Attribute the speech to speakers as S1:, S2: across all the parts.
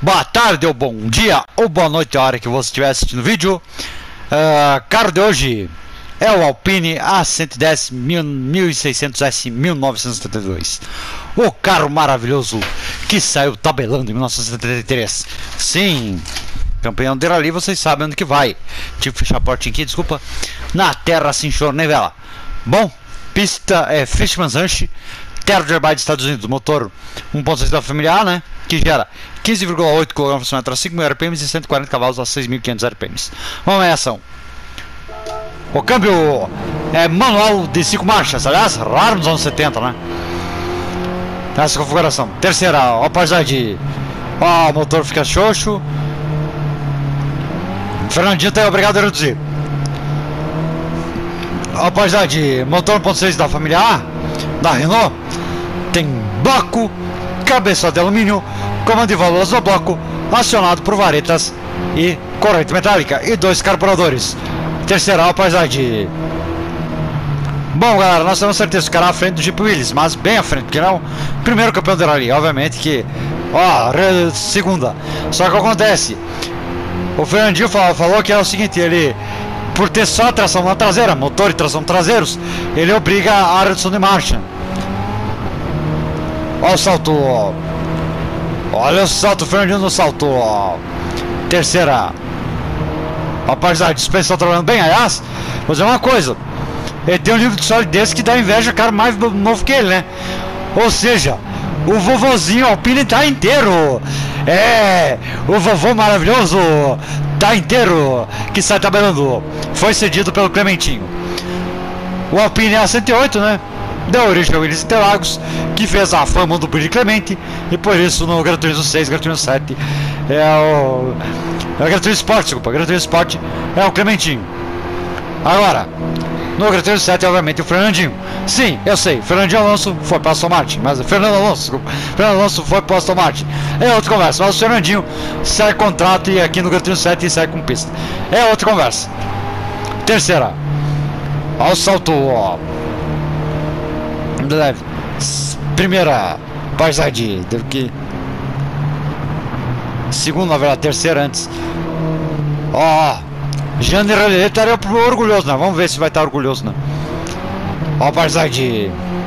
S1: boa tarde ou bom dia ou boa noite a hora que você estiver assistindo o vídeo. Carro de hoje é o Alpine A110 1600S 1972. O carro maravilhoso que saiu tabelando em 1973. Sim, campeão de rally, vocês sabem onde que vai. Tive que fechar a portinha aqui, desculpa. Na terra sem choro nem vela. Bom, pista é Fishman's Ranch, terra de Irvine, Estados Unidos. Motor 1.6 da família A, né? Que gera 15,8 km a 5.000 RPM e 140 cavalos a 6.500 RPM. Vamos em ação. O câmbio é manual de 5 marchas, aliás, raro nos anos 70, né? Essa configuração. Terceira, apesar de o motor fica xoxo, o Fernandinho tá obrigado a reduzir. Apesar de motor 1.6 da família A, da Renault, tem bloco, cabeça de alumínio, comando de válvulas no bloco, acionado por varetas e corrente metálica e 2 carburadores. Terceira, apesar de... Bom, galera, nós temos certeza que o cara à frente do Jeep Willys, mas bem à frente, porque não primeiro campeão de rally, obviamente que... segunda. Só que acontece, o Fernandinho falou que é o seguinte, ele... Por ter só tração na traseira, motor e tração traseiros, ele obriga a redução de marcha. Olha o salto. Olha o salto, Fernandinho no salto. Terceira. Apesar de suspensão trabalhando bem, aliás, vou dizer uma coisa. Ele tem um livro de solidez que dá inveja a cara mais novo que ele, né? Ou seja, o vovozinho Alpine tá inteiro. É, o vovô maravilhoso tá inteiro, que sai tabelando. Foi cedido pelo Clementinho. O Alpine A108, né? Deu origem ao Willys Interlagos, que fez a fama do Billy Clemente, e por isso no Gran Turismo 6, Gran Turismo 7 é o Gran Turismo Sport, desculpa, Gran Turismo Sport é o Clementinho. Agora, no Gran Turismo 7, obviamente, o Fernandinho. Sim, eu sei, Fernandinho Alonso foi para Aston Martin, mas Fernando Alonso foi para Aston Martin. É outra conversa, mas o Fernandinho sai contrato e aqui no Gran Turismo 7 sai com pista. É outra conversa. Terceira, ao salto, primeira paisagem, teve que... Segunda, na verdade, terceira antes. Jane Relê estaria orgulhoso, né? Vamos ver se vai estar orgulhoso, né? Ó a paisagem.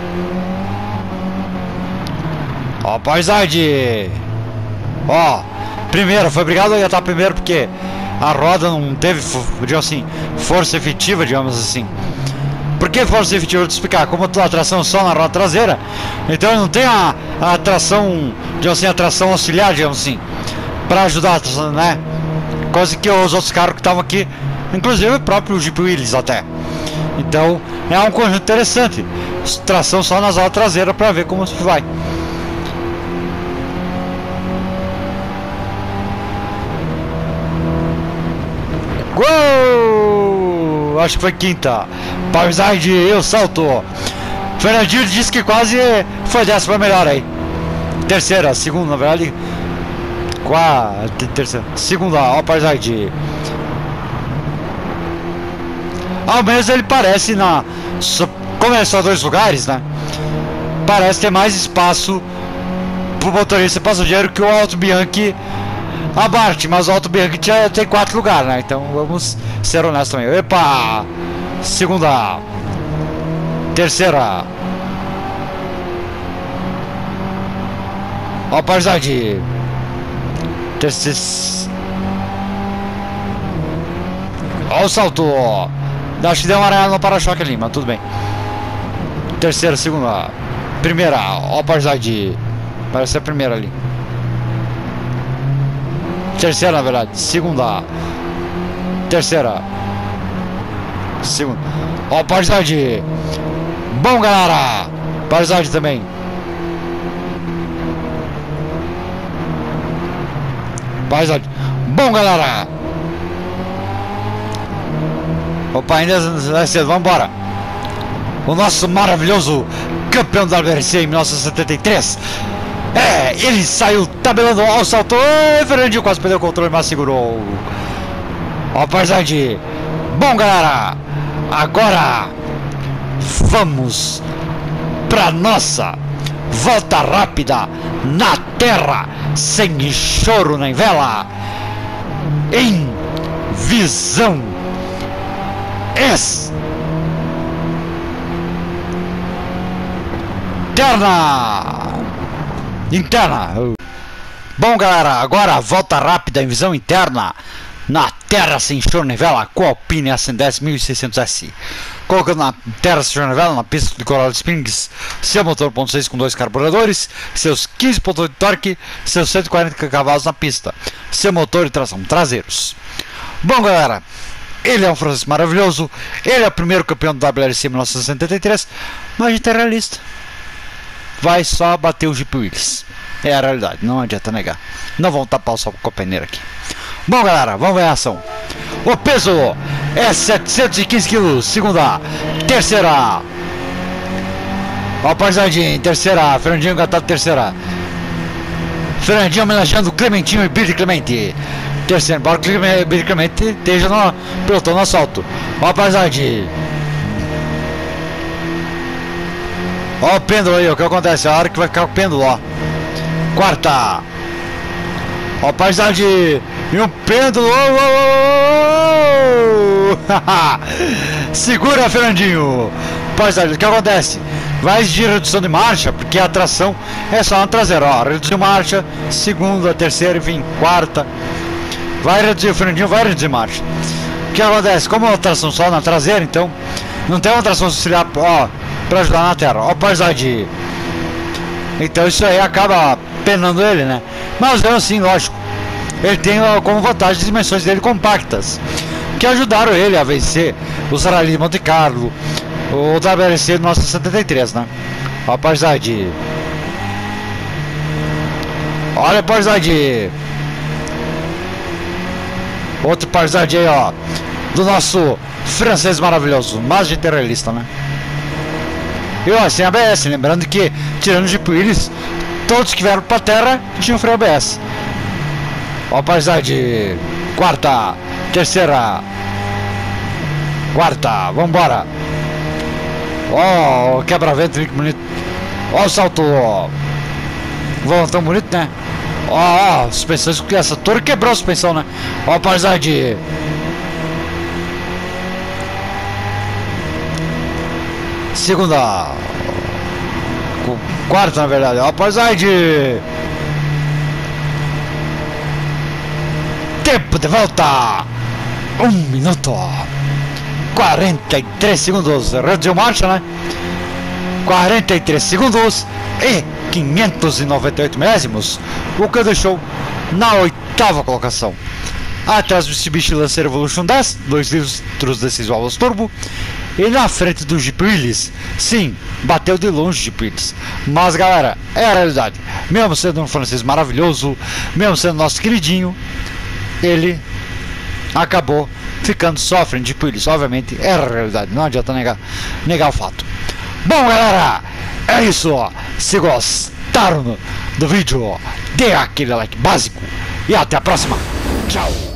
S1: Ó a paisagem. Primeiro, foi obrigado a estar primeiro porque a roda não teve, digamos assim, força efetiva, digamos assim. Por que força efetiva? Eu vou te explicar. Como a tração só na roda traseira, então ele não tem a tração, digamos assim, a tração auxiliar, digamos assim, para ajudar, né? Coisa que os outros carros que estavam aqui, inclusive o próprio Jeep Willys até. Então é um conjunto interessante. Tração só nas rodas traseiras para ver como se vai. Gol! Acho que foi quinta. Paisagem, eu salto. Fernandinho disse que quase foi dessa para melhor aí. Terceira, segunda, na verdade. Quarta, terceira, segunda, ó, paisagem. Ao menos ele parece como é só 2 lugares, né? Parece ter mais espaço pro motorista passageiro que o Alto Bianchi Abarth, mas o Alto Bianchi tem 4 lugares, né? Então vamos ser honestos também. Epa! Segunda, terceira, ó, paisagem. Olha o salto. Acho que deu uma aranhada no para-choque ali, mas tudo bem. Terceira, segunda, primeira. Olha a paisagem. Parece a primeira ali. Terceira, na verdade. Segunda. Terceira. Segunda. Olha a paisagem. Bom, galera. Paisagem também. Paisagem. Bom, galera. Opa, ainda é cedo, vamos embora. O nosso maravilhoso campeão da WRC em 1973. Ele saiu tabelando ao salto. Fernandinho quase perdeu o controle, mas segurou. Ó, paisagem. Bom, galera. Agora vamos pra nossa volta rápida na terra, sem choro nem vela, em visão interna. Bom, galera, agora volta rápida em visão interna na terra sem choro nem vela com a Alpine A110 1600S. Colocando na terra sem choro nem vela, na pista de Coral Springs, seu motor 1.6 com 2 carburadores, seus 15 pontos de torque, seus 140 cavalos na pista, seu motor e tração traseiros. Bom, galera, ele é um francês maravilhoso, ele é o primeiro campeão do WRC em 1973, mas a gente é realista. Vai só bater o Jeep Willys. É a realidade, não adianta negar. Não vão tapar o sol com a peneira aqui. Bom, galera, vamos ver a ação. O peso é 715 kg, segunda, terceira. Ó, paisagem, terceira, Fernandinho engatado, terceira. Fernandinho homenageando Clementinho e Billy Clemente. Terceiro, embora o Billy Clemente esteja no pelotão no assalto. Ó, paisagem. Ó o pêndulo aí, o que acontece? A hora que vai ficar o pêndulo, ó. Quarta. Ó, paisagem. E um pêndulo. Segura, Fernandinho. Paisagem, o que acontece? Vai exigir redução de marcha, porque a tração é só na traseira, ó. Reduziu marcha, segunda, terceira, enfim, quarta. Vai reduzir, o Fernandinho vai reduzir marcha. O que acontece? Como a tração só na traseira, então não tem uma tração auxiliar, ó, pra ajudar na terra. Ó, paisagem. Então isso aí acaba penando ele, né? Mas é assim, lógico. Ele tem como vantagem as dimensões dele compactas, que ajudaram ele a vencer o Rally de Monte Carlo, o WRC de 1973, né? Ó, a paisagem. Olha a paisagem. Outro paisagem aí, ó, do nosso francês maravilhoso, mas de terrorista, né? E ó, sem ABS, lembrando que, tirando o Jeep Willys, todos que vieram pra terra tinham freio ABS. Ó, paisagem. Quarta, terceira, quarta, vambora. Ó, quebra-vento, que bonito. Ó o salto, ó. Tão bonito, né? Ó, suspensões, essa torre quebrou a suspensão, né? Ó, paisagem. Segunda. Quarta, na verdade. Ó, paisagem. Tempo de volta. 1 minuto. 43 segundos. Reduziu marcha, né? 43 segundos e 598 milésimos, o que deixou na 8ª colocação. Atrás do Mitsubishi Lancer Evolution 10, 2 litros de 6 válvulas turbo, e na frente do Jeep Willys. Sim, bateu de longe o Jeep Willys, mas galera, é a realidade. Mesmo sendo um francês maravilhoso, mesmo sendo nosso queridinho, ele acabou ficando só à frente de Jeep Willys. Obviamente é a realidade, não adianta negar o fato. Bom, galera, é isso, ó. Se gostaram do vídeo, dê aquele like básico e até a próxima. Tchau.